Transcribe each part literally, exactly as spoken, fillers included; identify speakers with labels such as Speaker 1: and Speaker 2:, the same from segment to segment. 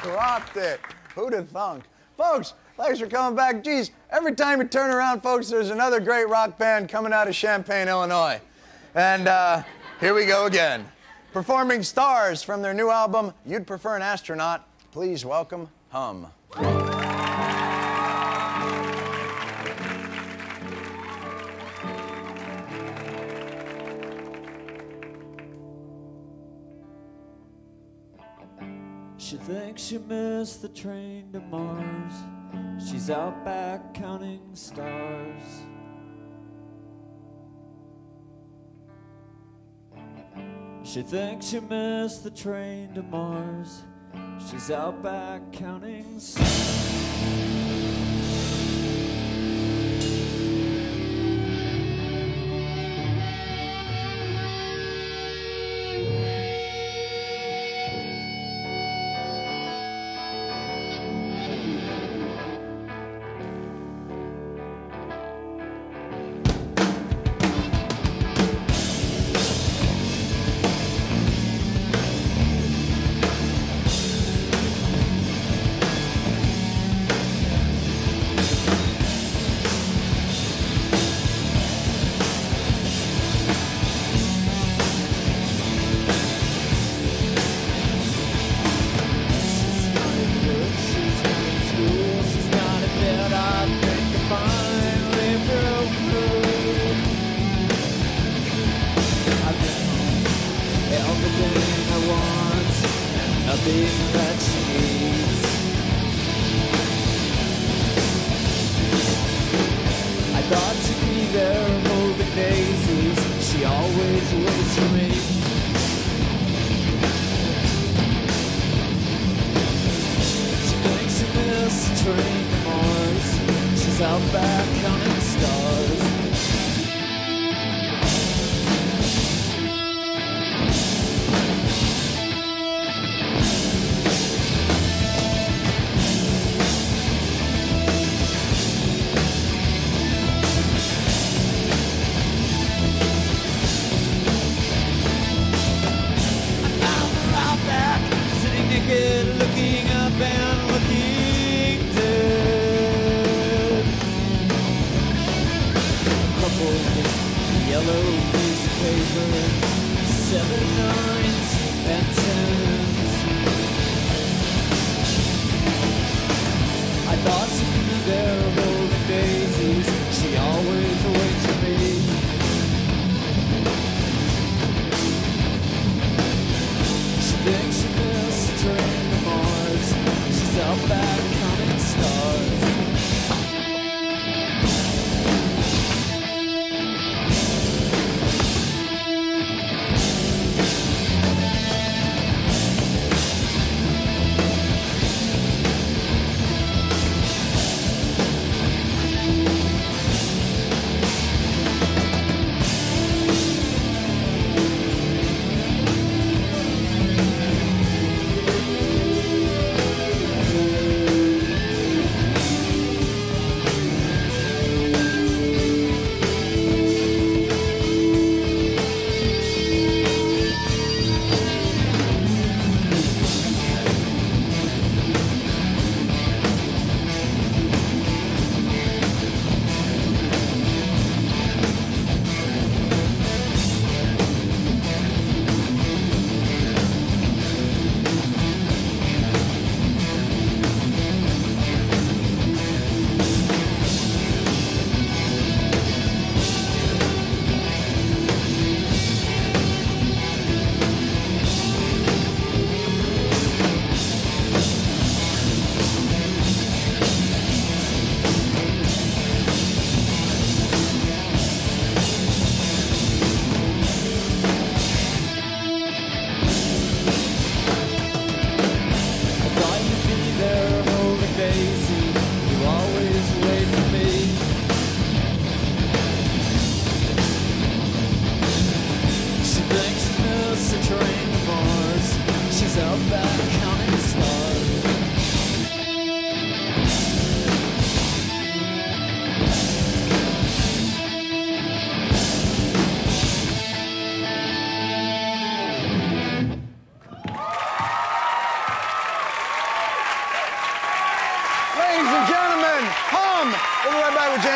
Speaker 1: dropped it. Who'd have thunk? Folks, thanks for coming back. Geez, every time you turn around, folks, there's another great rock band coming out of Champaign, Illinois. And uh, here we go again. Performing Stars from their new album, You'd Prefer an Astronaut. Please welcome Hum.
Speaker 2: She thinks she missed the train to Mars. She's out back counting stars. She thinks she missed the train to Mars. She's out back counting stars.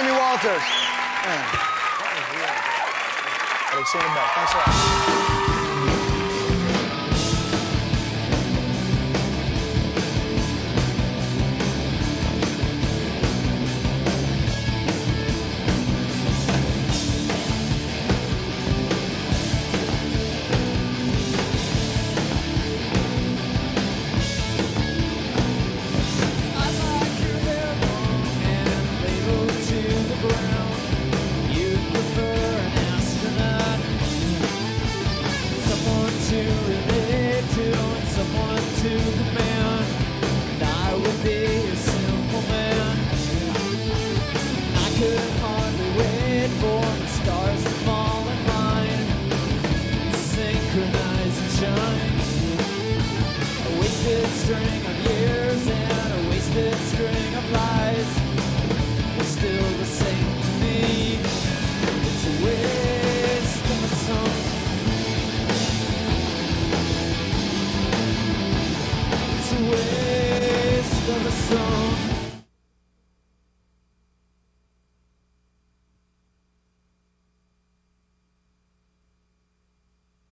Speaker 1: Jamie Walters. Man, that was really good. I'll see you in a bit. Thanks a lot.
Speaker 2: Waste of a song.